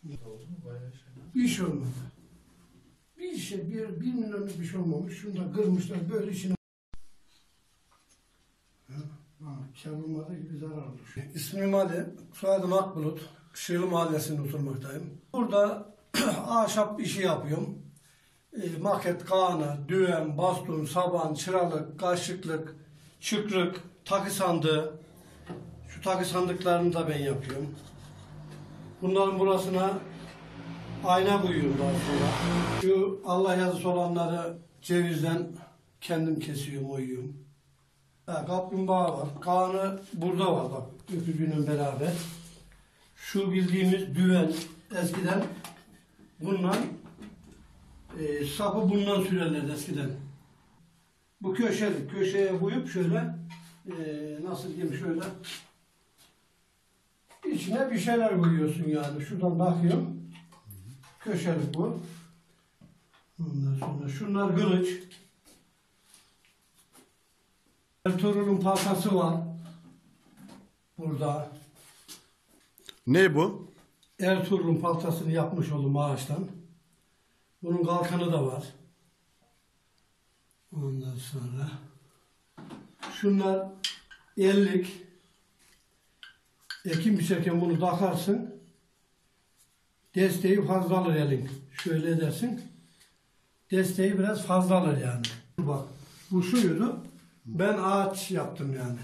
Oldu mu bayağı şeyler? Bir şey olmadı. Bir milyonluk bir şey olmamış. Şunu da kırmışlar böyle içine. Çarpılmadı gibi zarar olur. İsmim Ali, soyadım Akbulut. Şığlı Mahallesi'nde oturmaktayım. Burada ahşap işi yapıyorum. Maket, kağına, düğüm, baston, saban, çıralık, kaşıklık, çıkrık, takı sandığı. Şu takı sandıklarını da ben yapıyorum. Bunların burasına ayna koyuyorum daha sonra. Şu Allah yazısı olanları cevizden kendim kesiyorum, oyuyorum. Kaplumbağa var. Kağını burada var bak, öpücüğünün beraber. Şu bildiğimiz düven eskiden bundan sapı bundan sürerlerdi eskiden. Bu köşeli, köşeye koyup şöyle nasıl diyeyim şöyle içine bir şeyler koyuyorsun yani. Şuradan bakıyorum. Köşeli bu. Ondan sonra şunlar kılıç. Ertuğrul'un paltası var. Burada. Ne bu? Ertuğrul'un paltasını yapmış oldum ağaçtan. Bunun kalkanı da var. Ondan sonra şunlar ellik. Ekim biçerken bunu takarsın. Desteği fazla alır elin. Şöyle edersin. Desteği biraz fazla alır yani. Bak bu şuydu. Ben ağaç yaptım yani.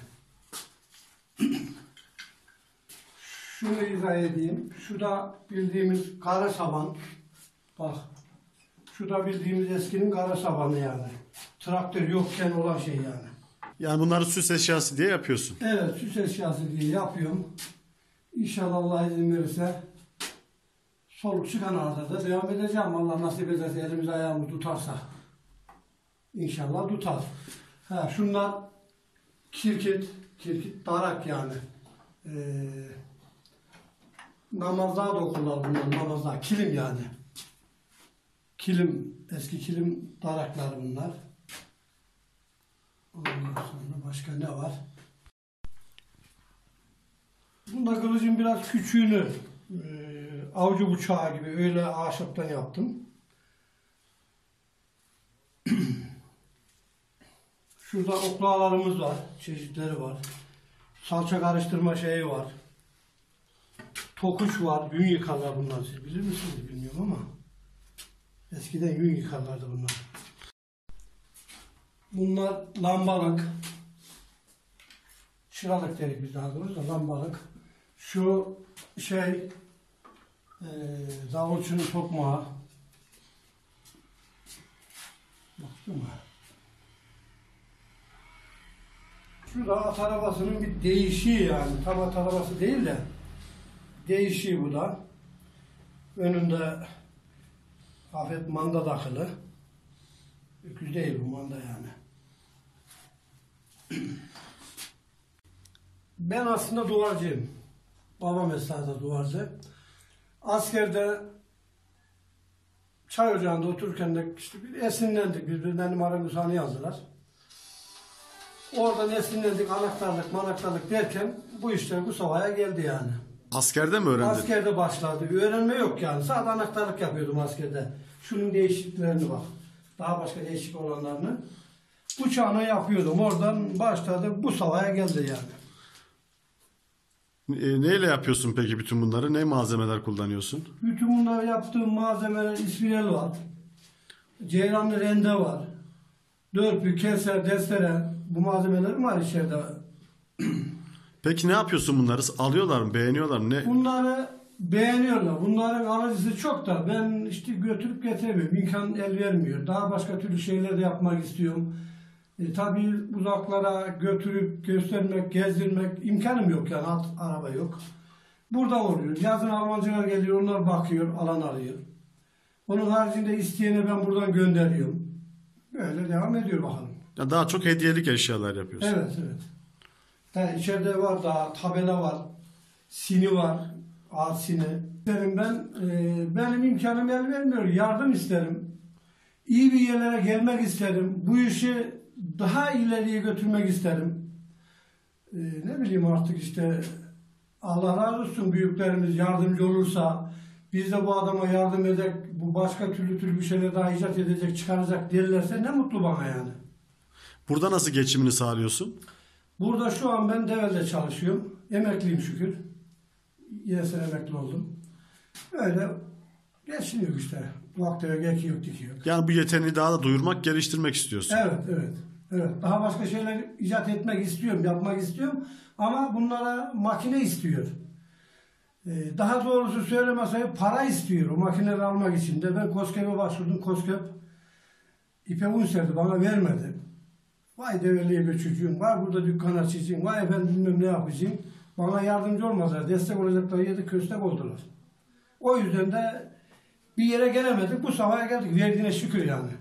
Şunu izah edeyim. Şu da bildiğimiz kara saban. Bak. Şu da bildiğimiz eskinin kara sabanı yani. Traktör yokken olan şey yani. Yani bunları süs eşyası diye yapıyorsun. Evet, süs eşyası diye yapıyorum. İnşallah Allah izin verirse soluk çıkan arada da devam edeceğim. Allah nasip ederse elimiz ayağımız tutarsa. İnşallah tutar. Ha, şunlar kirkit darak yani. Namazda da okurlar bunlar, namazda. Kilim yani. Kilim, eski kilim daraklar bunlar. Ondan sonra başka ne var? Bunda kılıcın biraz küçüğünü, avcı bıçağı gibi öyle ahşaptan yaptım. Şurada oklavalarımız var, çeşitleri var. Salça karıştırma şeyi var. Tokuş var, yün yıkarlar bunlar. Siz bilir misiniz bilmiyorum ama. Eskiden yün yıkarlardı bunlar. Bunlar lambalık. Çıralık dedik biz daha doğrusu da lambalık. Şu şey davulcunun tokmağı. Baktın mı? Şurada at arabasının bir değişiği yani. Tam at arabası değil de değişiği bu da. Önünde hafif manda takılı. Öküz değil bu manda yani. Ben aslında duvarcıyım. Babam esnada duvarcı. Askerde çay ocağında otururken de işte bir esinlendik. Birbirlerinin aramızı yazdılar. Oradan esinlendik, anahtarlık derken bu işler bu safhaya geldi yani. Askerde mi öğrendin? Askerde başladı. Öğrenme yok yani. Sadece anahtarlık yapıyordum askerde. Şunun değişikliklerini bak. Daha başka değişik olanlarını. Uçağına yapıyordum. Oradan başladı. Bu safhaya geldi yani. Neyle yapıyorsun peki bütün bunları? Ne malzemeler kullanıyorsun? Bütün bunları yaptığım malzemeler ispirel var. Ceyranlı rende var. Dörpü, keser, destere. Bu malzemelerim var içeride. Peki ne yapıyorsun bunları? Alıyorlar mı? Beğeniyorlar mı? Ne? Bunları beğeniyorlar. Bunların alıcısı çok da ben işte götürüp getiremiyorum. İmkan el vermiyor. Daha başka türlü şeyler de yapmak istiyorum. Tabii uzaklara götürüp göstermek, gezdirmek imkanım yok yani. Araba yok. Burada oluyor. Yazın Almancılar geliyor, onlar bakıyor, alan arıyor. Onun haricinde isteyene ben buradan gönderiyorum. Böyle devam ediyor bakalım. Ya daha çok hediyelik eşyalar yapıyorsun. Evet. Yani içeride var daha tabela var, sini var, ağaç sini. Benim imkanım el vermiyor, yardım isterim. İyi bir yerlere gelmek isterim. Bu işi daha ileriye götürmek isterim. Ne bileyim artık işte Allah razı olsun büyüklerimiz yardımcı olursa biz de bu adama yardım edecek, bu başka türlü bir şeyler daha icat edecek, çıkaracak derlerse ne mutlu bana yani. Burada nasıl geçimini sağlıyorsun? Burada şu an ben Develi'de çalışıyorum. Emekliyim şükür. Yine sen emekli oldum. Öyle geçiniyor işte. Ufak ekiyor, dikiyor. Yani bu yeteneği daha da duyurmak, geliştirmek istiyorsun. Evet. Daha başka şeyler icat etmek istiyorum, yapmak istiyorum. Ama bunlara makine istiyor. Daha doğrusu söylemeseydim para istiyor o makineleri almak için de. Ben KOSGEB'e başvurdum. KOSGEB ipe un serdi, bana vermedi. Vay Develi'ye bir çocuğum, var burada dükkan açacağım, vay efendim bilmem ne yapacağım. Bana yardımcı olmazlar, destek olacakları yerde köstek oldular. O yüzden de bir yere gelemedik, bu safhaya geldik. Verdiğine şükür yani.